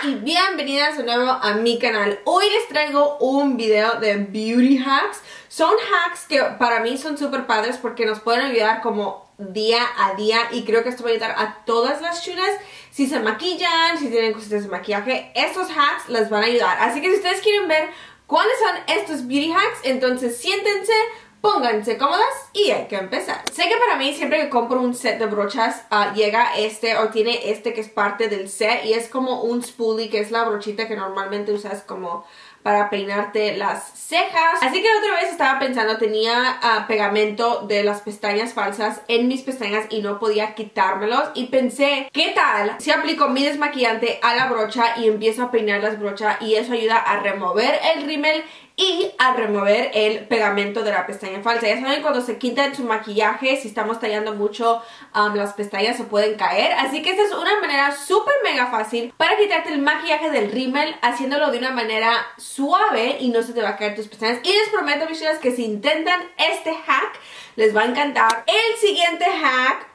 y bienvenidas de nuevo a mi canal. Hoy les traigo un video de beauty hacks. Son hacks que para mí son súper padres porque nos pueden ayudar como día a día, y creo que esto va a ayudar a todas las chulas. Si se maquillan, si tienen cositas de maquillaje, estos hacks les van a ayudar. Así que si ustedes quieren ver cuáles son estos beauty hacks, entonces siéntense, pónganse cómodas y hay que empezar. Sé que para mí siempre que compro un set de brochas llega este o tiene este que es parte del set, y es como un spoolie, que es la brochita que normalmente usas como para peinarte las cejas. Así que la otra vez estaba pensando, tenía pegamento de las pestañas falsas en mis pestañas y no podía quitármelos, y pensé, ¿qué tal si aplico mi desmaquillante a la brocha y empiezo a peinar las brochas? Y eso ayuda a remover el rímel y a remover el pegamento de la pestaña falsa. Ya saben, cuando se quitan su maquillaje, si estamos tallando mucho, las pestañas se pueden caer. Así que esta es una manera súper mega fácil para quitarte el maquillaje del rímel, haciéndolo de una manera suave y no se te va a caer tus pestañas. Y les prometo, mis chicas, que si intentan este hack, les va a encantar. El siguiente hack,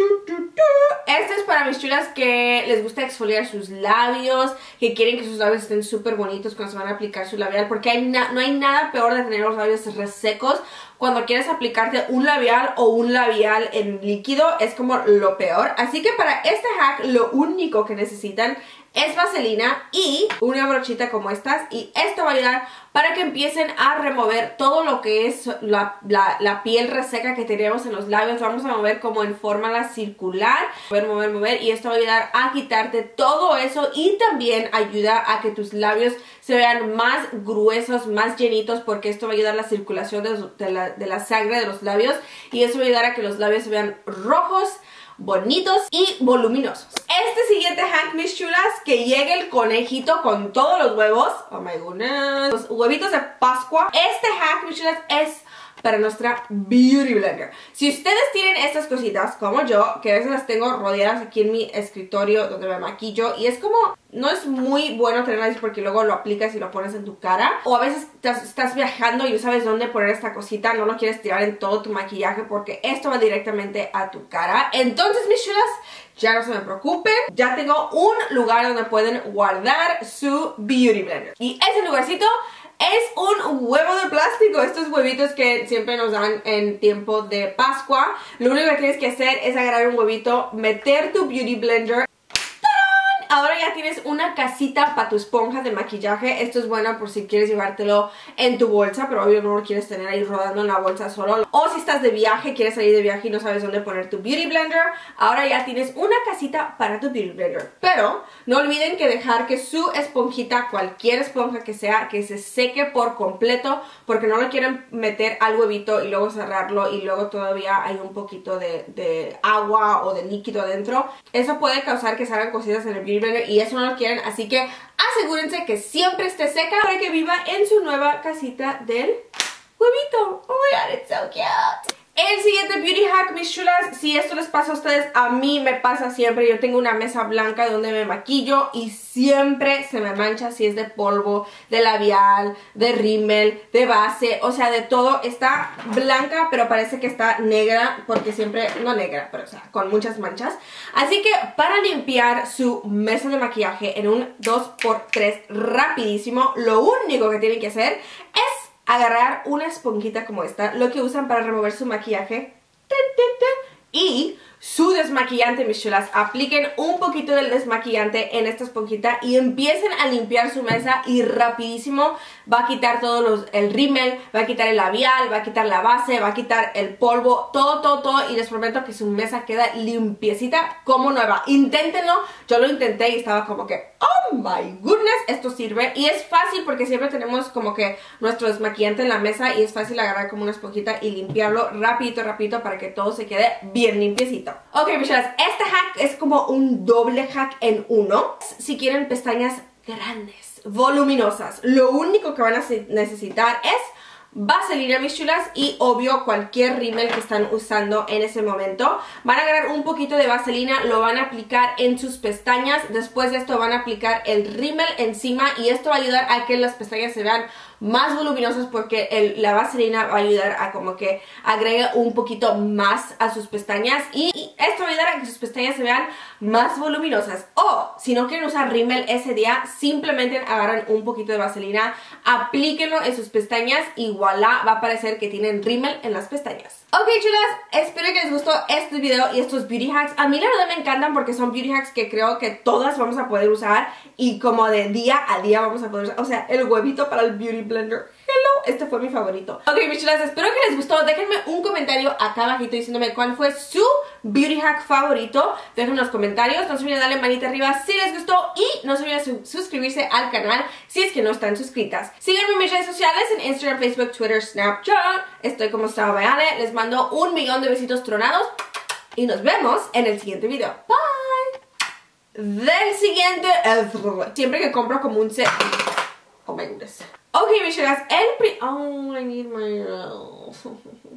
este es para mis chulas que les gusta exfoliar sus labios, que quieren que sus labios estén súper bonitos cuando se van a aplicar su labial, porque no hay nada peor de tener los labios resecos. Cuando quieres aplicarte un labial o un labial en líquido, es como lo peor. Así que para este hack lo único que necesitan es vaselina y una brochita como estas, y esto va a ayudar para que empiecen a remover todo lo que es la piel reseca que tenemos en los labios. Vamos a mover como en forma circular, mover, y esto va a ayudar a quitarte todo eso, y también ayuda a que tus labios se vean más gruesos, más llenitos, porque esto va a ayudar a la circulación de la sangre de los labios, y eso va a ayudar a que los labios se vean rojos, bonitos y voluminosos. Este siguiente hack, mis chulas, que llegue el conejito con todos los huevos. Oh my goodness. Los huevitos de Pascua. Este hack, mis chulas, es para nuestra Beauty Blender. Si ustedes tienen estas cositas como yo, que a veces las tengo rodeadas aquí en mi escritorio donde me maquillo, y es como, no es muy bueno tenerlas porque luego lo aplicas y lo pones en tu cara, o a veces estás viajando y no sabes dónde poner esta cosita, no lo quieres tirar en todo tu maquillaje porque esto va directamente a tu cara. Entonces, mis chulas, ya no se me preocupen, ya tengo un lugar donde pueden guardar su Beauty Blender, y ese lugarcito es un huevo de plástico. Estos huevitos que siempre nos dan en tiempo de Pascua. Lo único que tienes que hacer es agarrar un huevito, meter tu Beauty Blender. Ahora ya tienes una casita para tu esponja de maquillaje. Esto es bueno por si quieres llevártelo en tu bolsa, pero obvio no lo quieres tener ahí rodando en la bolsa solo. O si estás de viaje, quieres salir de viaje y no sabes dónde poner tu Beauty Blender, ahora ya tienes una casita para tu Beauty Blender. Pero no olviden que dejar que su esponjita, cualquier esponja que sea, que se seque por completo, porque no lo quieren meter al huevito y luego cerrarlo y luego todavía hay un poquito de agua o de líquido adentro. Eso puede causar que se hagan cositas en el Beauty Blender y eso no lo quieren, así que asegúrense que siempre esté seca para que viva en su nueva casita del huevito. Oh my god, it's so cute. El siguiente beauty hack, mis chulas, si esto les pasa a ustedes, a mí me pasa siempre. Yo tengo una mesa blanca donde me maquillo y siempre se me mancha, si es de polvo, de labial, de rímel, de base, o sea, de todo. Está blanca, pero parece que está negra, porque siempre, no negra, pero o sea, con muchas manchas. Así que para limpiar su mesa de maquillaje en un 2×3 rapidísimo, lo único que tienen que hacer es agarrar una esponjita como esta, lo que usan para remover su maquillaje, y su desmaquillante, mis chulas. Apliquen un poquito del desmaquillante en esta esponjita y empiecen a limpiar su mesa, y rapidísimo va a quitar todo el rímel, va a quitar el labial, va a quitar la base, va a quitar el polvo, todo, y les prometo que su mesa queda limpiecita como nueva. Inténtenlo, yo lo intenté y estaba como que, oh my goodness, esto sirve, y es fácil porque siempre tenemos como que nuestro desmaquillante en la mesa y es fácil agarrar como una esponjita y limpiarlo rapidito para que todo se quede bien limpiecito. Ok, mis chicas, este hack es como un doble hack en uno. Si quieren pestañas grandes, voluminosas, lo único que van a necesitar es vaselina, mis chulas, y obvio cualquier rímel que están usando en ese momento. Van a agarrar un poquito de vaselina, lo van a aplicar en sus pestañas. Después de esto van a aplicar el rímel encima, y esto va a ayudar a que las pestañas se vean más voluminosas porque la vaselina va a ayudar a como que agregue un poquito más a sus pestañas y esto va a ayudar a que sus pestañas se vean más voluminosas. O si no quieren usar rímel ese día, simplemente agarran un poquito de vaselina, aplíquenlo en sus pestañas y voilà, va a parecer que tienen rímel en las pestañas. Ok, chulas, espero que les gustó este video y estos beauty hacks. A mí la verdad me encantan porque son beauty hacks que creo que todas vamos a poder usar y como de día a día vamos a poder usar. O sea, el huevito para el beauty blender. Hello, este fue mi favorito. Ok, mis chulas, espero que les gustó. Déjenme un comentario acá abajito diciéndome cuál fue su beauty hack favorito. Déjenme en los comentarios. No se olviden darle manita arriba si les gustó y no se olviden suscribirse al canal si es que no están suscritas. Síganme en mis redes sociales en Instagram, Facebook, Twitter, Snapchat. Estoy como estaba Bayane. Les mando 1.000.000 de besitos tronados y nos vemos en el siguiente video. Bye. Del siguiente, siempre que compro como un set. Oh my goodness. Ok, mis chicas, oh, I need my